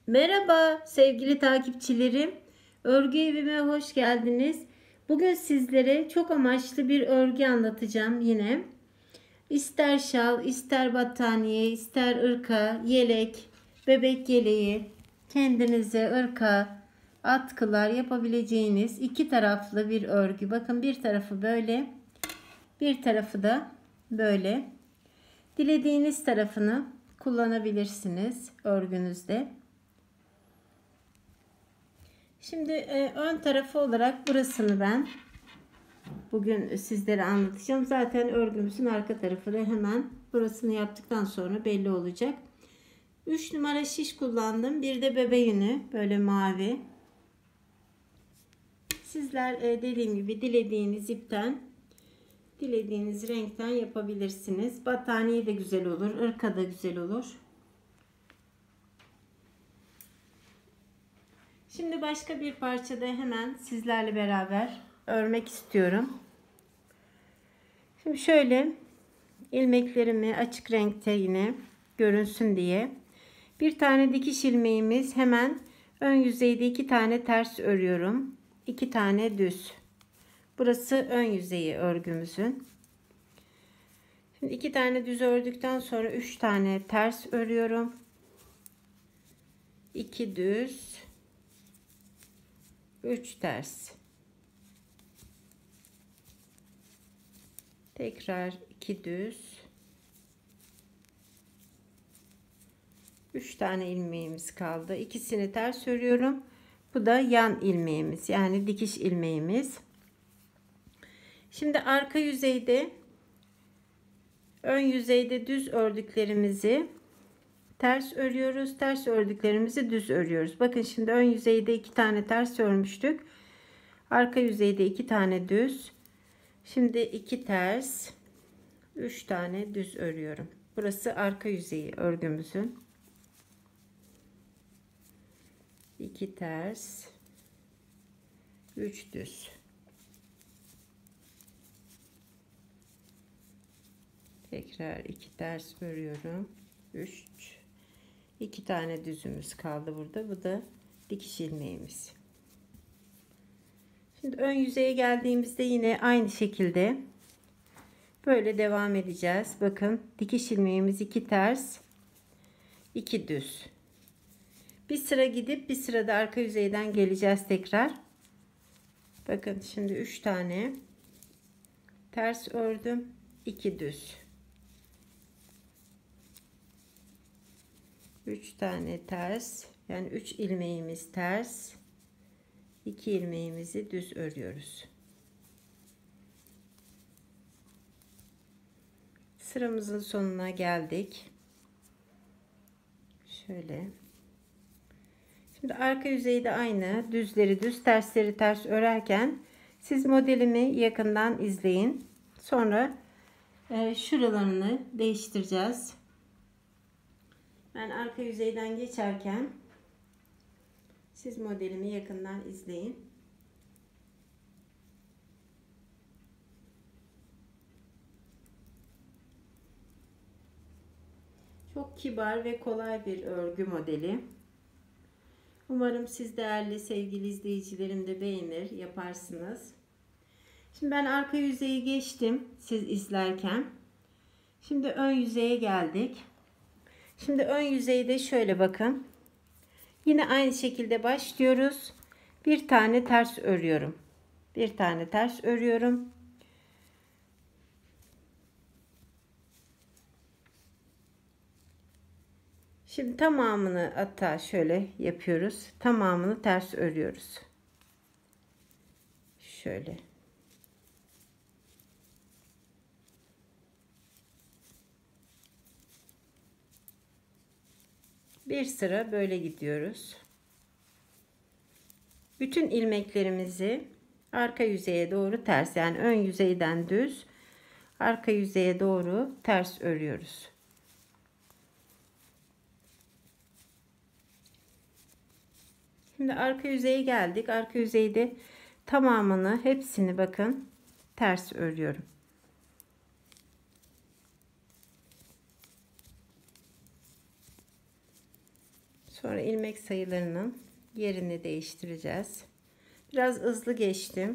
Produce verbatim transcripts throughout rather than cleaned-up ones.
Merhaba sevgili takipçilerim. Örgü evime hoş geldiniz. Bugün sizlere çok amaçlı bir örgü anlatacağım yine. İster şal, ister battaniye, ister ırka, yelek, bebek yeleği, kendinize ırka, atkılar yapabileceğiniz iki taraflı bir örgü. Bakın bir tarafı böyle, bir tarafı da böyle. Dilediğiniz tarafını kullanabilirsiniz örgünüzde. Şimdi e, ön tarafı olarak burasını ben bugün sizlere anlatacağım. Zaten örgümüzün arka tarafı da hemen burasını yaptıktan sonra belli olacak. üç numara şiş kullandım. Bir de bebe yünü böyle mavi. Sizler e, dediğim gibi dilediğiniz ipten, dilediğiniz renkten yapabilirsiniz. Battaniye de güzel olur, ırka da güzel olur. Şimdi başka bir parçada hemen sizlerle beraber örmek istiyorum. Şimdi şöyle ilmeklerimi açık renkte yine görünsün diye bir tane dikiş ilmeğimiz, hemen ön yüzeyde iki tane ters örüyorum, iki tane düz. Burası ön yüzeyi örgümüzün. Şimdi iki tane düz ördükten sonra üç tane ters örüyorum, iki düz, üç ters, tekrar iki düz, üç tane ilmeğimiz kaldı. İkisini ters örüyorum. Bu da yan ilmeğimiz, yani dikiş ilmeğimiz. Şimdi arka yüzeyde, ön yüzeyde düz ördüklerimizi ters örüyoruz. Ters ördüklerimizi düz örüyoruz. Bakın şimdi ön yüzeyde iki tane ters örmüştük. Arka yüzeyde iki tane düz. Şimdi iki ters, üç tane düz örüyorum. Burası arka yüzeyi örgümüzün. iki ters, üç düz. Tekrar iki ters örüyorum. üç, iki tane düzümüz kaldı burada. Bu da dikiş ilmeğimiz. Şimdi ön yüzeye geldiğimizde yine aynı şekilde böyle devam edeceğiz. Bakın dikiş ilmeğimiz iki ters, iki düz. Bir sıra gidip bir sırada arka yüzeyden geleceğiz tekrar. Bakın şimdi üç tane ters ördüm, iki düz. üç tane ters, yani üç ilmeğimiz ters, iki ilmeğimizi düz örüyoruz. Sıramızın sonuna geldik. Şöyle. Şimdi arka yüzeyde aynı düzleri düz, tersleri ters örerken siz modelimi yakından izleyin. Sonra e, şuralarını değiştireceğiz. Ben arka yüzeyden geçerken siz modelimi yakından izleyin. Çok kibar ve kolay bir örgü modeli. Umarım siz değerli sevgili izleyicilerim de beğenir, yaparsınız. Şimdi ben arka yüzeyi geçtim siz izlerken. Şimdi ön yüzeye geldik. Şimdi ön yüzeyde şöyle bakın. Yine aynı şekilde başlıyoruz. Bir tane ters örüyorum. Bir tane ters örüyorum. Şimdi tamamını hatta şöyle yapıyoruz. Tamamını ters örüyoruz. Şöyle. Bir sıra böyle gidiyoruz. Bütün ilmeklerimizi arka yüzeye doğru ters, yani ön yüzeyden düz, arka yüzeye doğru ters örüyoruz. Şimdi arka yüzeye geldik. Arka yüzeyde tamamını, hepsini bakın ters örüyorum. Sonra ilmek sayılarının yerini değiştireceğiz. Biraz hızlı geçtim.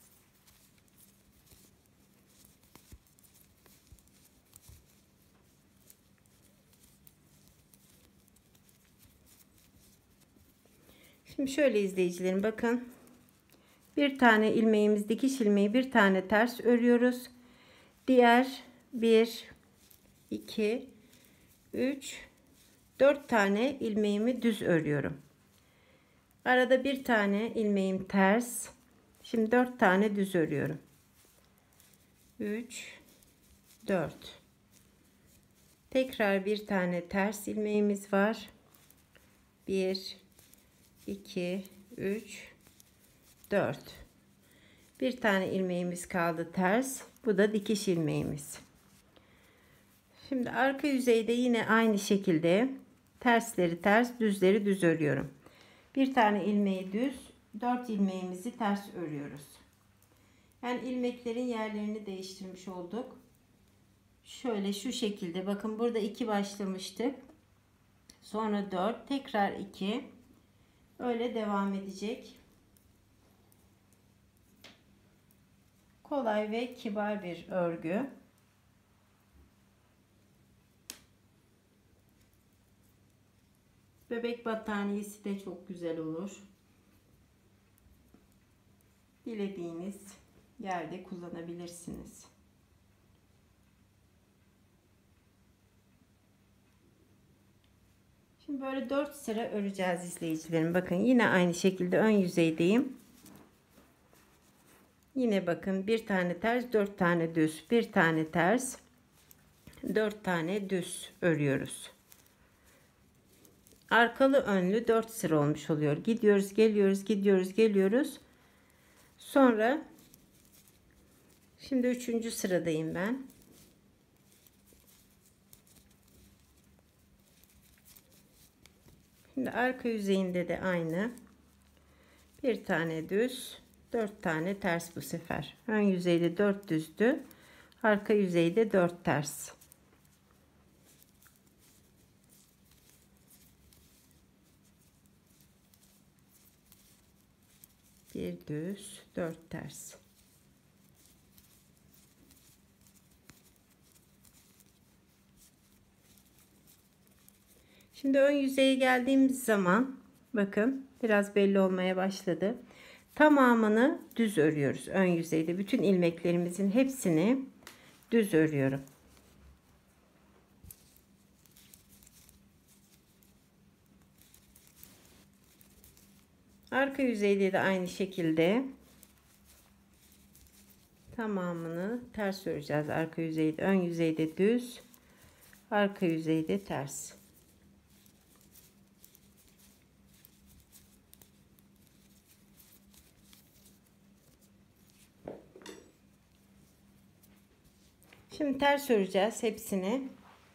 Şimdi şöyle izleyicilerim, bakın. Bir tane ilmeğimiz, dikiş ilmeği, bir tane ters örüyoruz. Diğer bir, iki, üç, dört tane ilmeğimi düz örüyorum. Arada bir tane ilmeğim ters. Şimdi dört tane düz örüyorum. üç, dört. Tekrar bir tane ters ilmeğimiz var. bir, iki, üç, dört. Bir tane ilmeğimiz kaldı ters. Bu da dikiş ilmeğimiz. Şimdi arka yüzeyde yine aynı şekilde tersleri ters, düzleri düz örüyorum. Bir tane ilmeği düz, dört ilmeğimizi ters örüyoruz. Yani ilmeklerin yerlerini değiştirmiş olduk. Şöyle şu şekilde, bakın burada iki başlamıştık. Sonra dört, tekrar iki. Öyle devam edecek. Kolay ve kibar bir örgü. Bebek battaniyesi de çok güzel olur. Dilediğiniz yerde kullanabilirsiniz. Şimdi böyle dört sıra öreceğiz izleyicilerim. Bakın yine aynı şekilde ön yüzeydeyim. Yine bakın bir tane ters, dört tane düz, bir tane ters, dört tane düz örüyoruz. Arkalı önlü dört sıra olmuş oluyor. Gidiyoruz, geliyoruz, gidiyoruz, geliyoruz. Sonra şimdi üçüncü sıradayım ben. Şimdi arka yüzeyinde de aynı. Bir tane düz, dört tane ters bu sefer. Ön yüzeyde dört düzdü. Arka yüzeyde dört ters. Bir düz, dört ters. Şimdi ön yüzeye geldiğimiz zaman bakın biraz belli olmaya başladı. Tamamını düz örüyoruz ön yüzeyde. Bütün ilmeklerimizin hepsini düz örüyorum. Arka yüzeyde de aynı şekilde tamamını ters öreceğiz. Arka yüzeyde, ön yüzeyde düz, arka yüzeyde ters. Şimdi ters öreceğiz hepsini.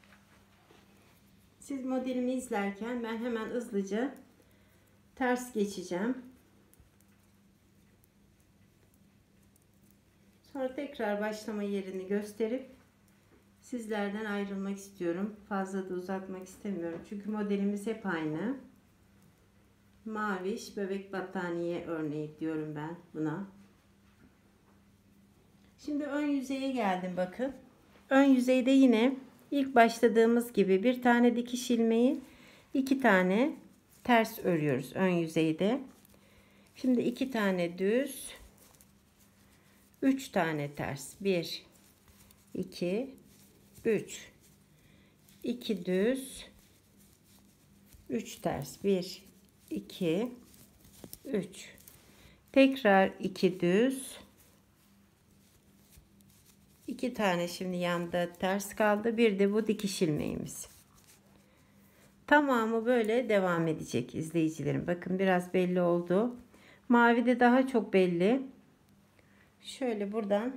Siz modelimi izlerken ben hemen hızlıca ters geçeceğim. Sonra tekrar başlama yerini gösterip sizlerden ayrılmak istiyorum. Fazla da uzatmak istemiyorum. Çünkü modelimiz hep aynı. Maviş bebek battaniye örneği diyorum ben buna. Şimdi ön yüzeye geldim bakın. Ön yüzeyde yine ilk başladığımız gibi bir tane dikiş ilmeği, iki tane ters örüyoruz ön yüzeyde. Şimdi iki tane düz, üç tane ters. bir, iki, üç. iki düz, üç ters. bir, iki, üç. Tekrar iki düz. iki tane şimdi yanda ters kaldı. Bir de bu dikiş ilmeğimiz. Tamamı böyle devam edecek izleyicilerim. Bakın biraz belli oldu. Mavi de daha çok belli. Şöyle buradan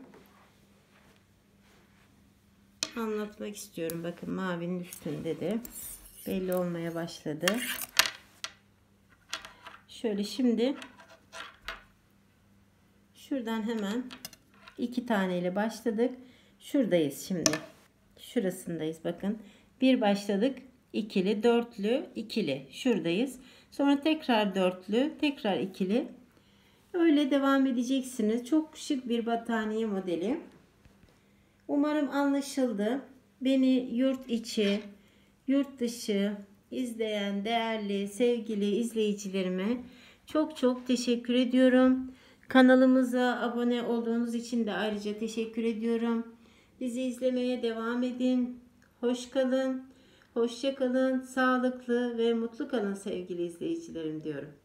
anlatmak istiyorum. Bakın mavinin üstünde de belli olmaya başladı. Şöyle şimdi şuradan hemen iki tane ile başladık. Şuradayız şimdi. Şurasındayız bakın. Bir başladık. ikili, dörtlü, ikili. Şuradayız. Sonra tekrar dörtlü, tekrar ikili. Öyle devam edeceksiniz. Çok şık bir battaniye modeli. Umarım anlaşıldı. Beni yurt içi, yurt dışı izleyen değerli, sevgili izleyicilerime çok çok teşekkür ediyorum. Kanalımıza abone olduğunuz için de ayrıca teşekkür ediyorum. Bizi izlemeye devam edin. Hoş kalın, hoşça kalın, sağlıklı ve mutlu kalın sevgili izleyicilerim diyorum.